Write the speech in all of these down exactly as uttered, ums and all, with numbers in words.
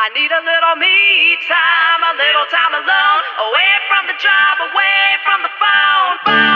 I need a little me time, a little time alone, away from the job, away from the phone,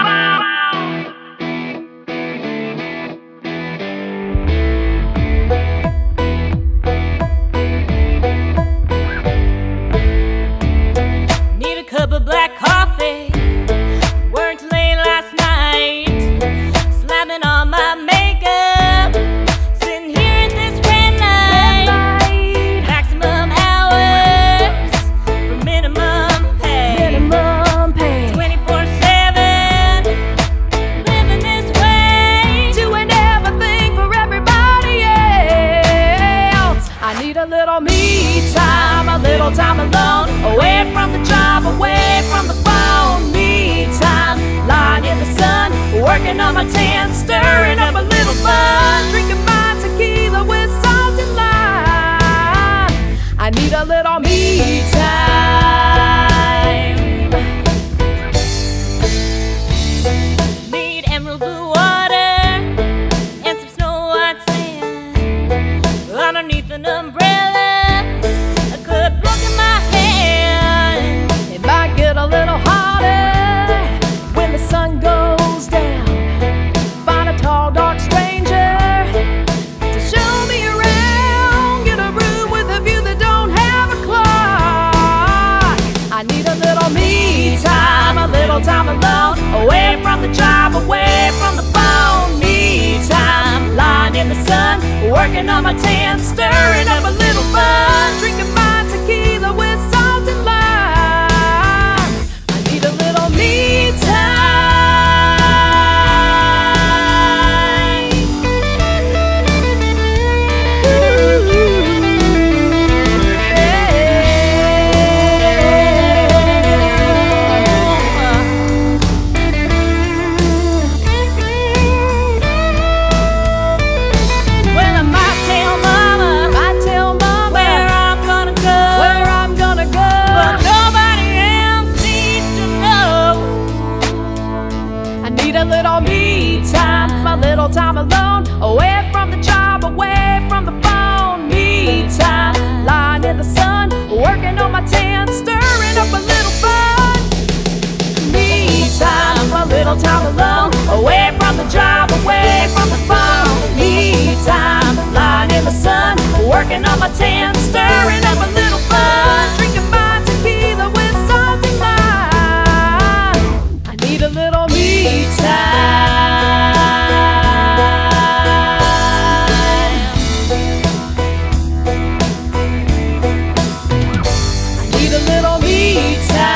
phone. Need a cup of black coffee. Worked late last night, slapping on my makeup, sitting here at this red light. Maximum hours for minimum pay. Minimum pay. twenty-four seven, living this way. Doing everything for everybody else. I need a little me time, a little time alone, away from the job, away from the phone. Me time, lying in the sun, working on my tan, stirring up a little fun, drinking my tequila with salt and lime. I need a little me time. Need emerald blue water and some snow white sand underneath an umbrella. A good look in my hand. It might get a little hotter when the sun goes down. Find a tall, dark stranger to show me around. Get a room with a view that don't have a clock. I need a little me time, a little time alone, away from the job, away from the phone. Me time, lying in the sun, working on my tan, stirring up a little fun, drinking my tequila with salt and lime. I need a little me time. Ooh, Well, I might tell mama, I tell mama where I'm gonna go, where I'm gonna go, but nobody else needs to know. I need a little me time, a little time alone, away from the job, away from the phone. Me time, lying in the sun, working on my tan, stirring up a little fun. Me time, a little time alone, away from the job, away from the phone. Me time, lying in the sun, working on my tan, stirring up a little fun, drinking my tequila with salt and lime. I need a little me time. I need a little me time.